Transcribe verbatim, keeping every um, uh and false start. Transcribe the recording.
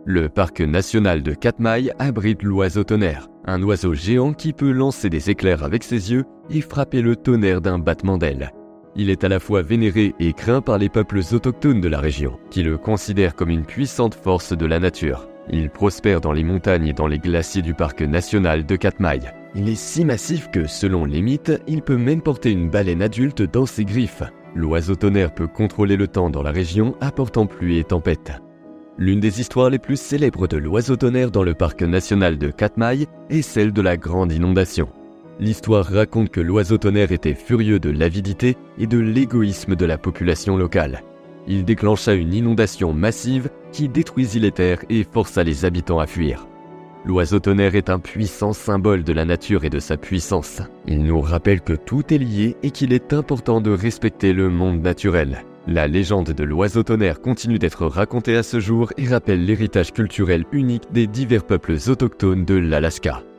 Le parc national de Katmai abrite l'oiseau tonnerre, un oiseau géant qui peut lancer des éclairs avec ses yeux et frapper le tonnerre d'un battement d'ailes. Il est à la fois vénéré et craint par les peuples autochtones de la région, qui le considèrent comme une puissante force de la nature. Il prospère dans les montagnes et dans les glaciers du parc national de Katmai. Il est si massif que, selon les mythes, il peut même porter une baleine adulte dans ses griffes. L'oiseau tonnerre peut contrôler le temps dans la région, apportant pluie et tempête. L'une des histoires les plus célèbres de l'oiseau tonnerre dans le parc national de Katmai est celle de la grande inondation. L'histoire raconte que l'oiseau tonnerre était furieux de l'avidité et de l'égoïsme de la population locale. Il déclencha une inondation massive qui détruisit les terres et força les habitants à fuir. L'oiseau tonnerre est un puissant symbole de la nature et de sa puissance. Il nous rappelle que tout est lié et qu'il est important de respecter le monde naturel. La légende de l'oiseau tonnerre continue d'être racontée à ce jour et rappelle l'héritage culturel unique des divers peuples autochtones de l'Alaska.